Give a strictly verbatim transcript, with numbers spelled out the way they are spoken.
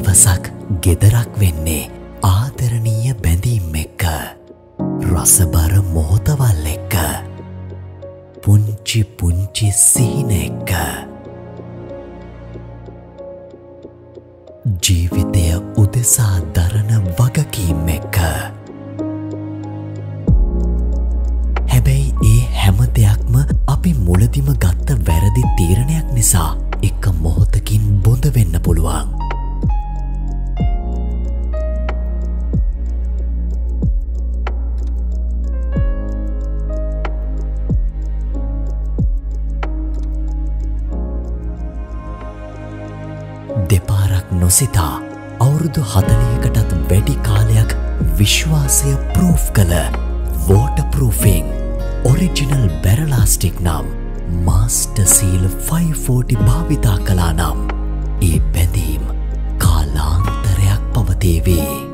දවසක් ගෙදරක් වෙන්නේ ආදරණීය බැඳීම් එක්ක රසබර මොහොතවල් එක්ක පුංචි පුංචි සිහින එක්ක ජීවිතය උදෙසා දරන වගකීම් එක්ක හැබැයි ඒ හැම දෙයක්ම අපි මුලදිම ගත්ත වැරදි තීරණයක් නිසා එක මොහොතකින් බොඳ වෙන්න පුළුවන්. දෙපාරක් නොසිතා අවුරුදු හතලිහකටත් වැඩි කාලයක් විශ්වාසය ප්‍රූෆ් කළ වෝටර්ප්‍රූෆිං ඔරිජිනල් බැරලාස්ටික් නම් MasterSeal ෆයිව් ෆෝටි භාවිතා කළා නම් ඒ බැඳීම් කාලාන්තරයක් පවතීවි.